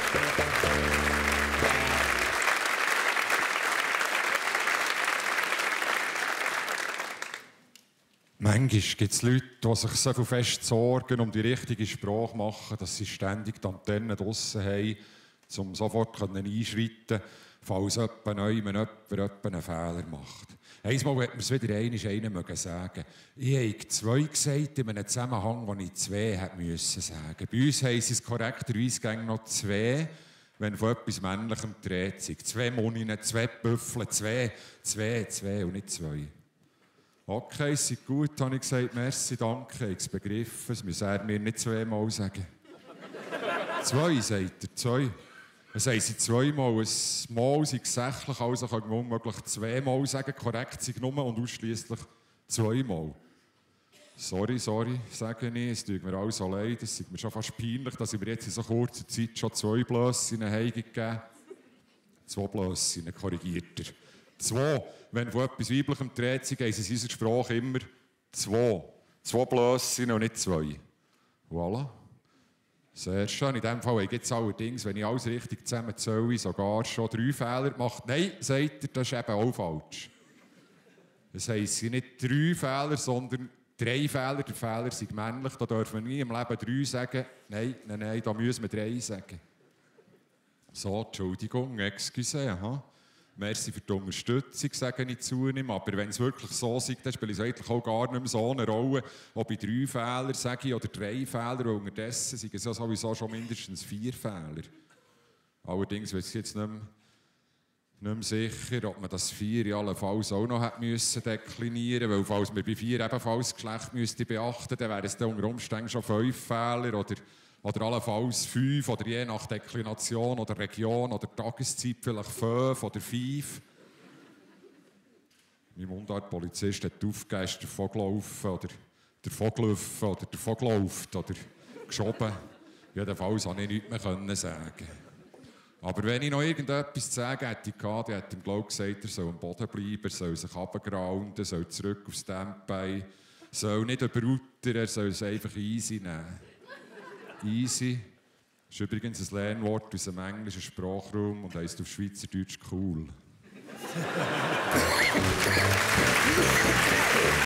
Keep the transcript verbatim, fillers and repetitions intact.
Manchmal gibt es Leute, die sich so viel fest Sorgen um die richtige Sprache machen, dass sie ständig die Antennen draussen haben, um sofort einschreiten zu können, falls jemand neu jemand einen Fehler macht. Einmal hat mir es wieder einer sagen. Ich habe zwei gesagt in einem Zusammenhang, wo ich zwei hätte müssen sagen. Bei uns heisst es korrekterweise noch zwei, wenn von etwas Männlichem die Rede ist. Zwei Moninen, zwei Büffel, zwei, zwei, zwei und nicht zwei. Okay, es ist gut, habe ich gesagt. Merci, danke, ich habe es begriffen. Das muss er mir nicht zweimal sagen. Zwei, sagt er, zwei. Das heisst sie zweimal. Ein Mal sei gesächlich, also kann man unmöglich zweimal sagen. Korrekt sei nur und ausschliesslich zweimal. Sorry, sorry, sage ich. Es tut mir alles so leid. Es ist mir schon fast peinlich, dass ich mir jetzt in so kurzer Zeit schon zwei Blössinnen gegeben habe. Zwei Blössinnen, korrigiert er. Zwei. Wenn von etwas Weiblichem die Rede ist, heisst es in unserer Sprache immer zwei. Zwei Blössinnen und nicht zwei. Voilà. Sehr schön. In diesem Fall gibt es allerdings, wenn ich alles richtig zusammenzähle, sogar schon drei Fehler gemacht. Nein, sagt er, das ist eben auch falsch. Das heisst nicht drei Fehler, sondern drei Fehler. Der Fehler sind männlich. Da dürfen wir nie im Leben drei sagen. Nein, nein, nein, da müssen wir drei sagen. So, Entschuldigung, excuse. Aha. Merci für die Unterstützung, sage ich zu ihm. Aber wenn es wirklich so ist, dann spielt es eigentlich auch gar nicht mehr so eine Rolle, ob ich drei Fehler sage oder drei Fehler. Und unterdessen sind es ja sowieso schon mindestens vier Fehler. Allerdings weiß ich jetzt nicht mehr, nicht mehr sicher, ob man das vier allenfalls auch noch hätte müssen deklinieren müssen. Weil falls wir bei vier ebenfalls Geschlecht müsste beachten, dann wären es dann unter Umständen schon fünf Fehler oder Oder allenfalls fünf, oder je nach Deklination oder Region oder Tageszeit vielleicht fünf oder fünf. Mein Mundartpolizist hat aufgegeben, ist davon gelaufen oder davon gelaufen oder davon gelaufen oder geschoben. Jedenfalls konnte ich nichts mehr sagen. Aber wenn ich noch irgendetwas zu sagen hätte, dann hätte ihm glaube ich gesagt, er soll am Boden bleiben, er soll sich runtergrounden, er soll zurück aufs Standbein, er soll nicht überrutern, er soll es einfach easy nehmen. Easy ist übrigens ein Lernwort aus dem englischen Sprachraum und heisst auf Schweizerdeutsch cool.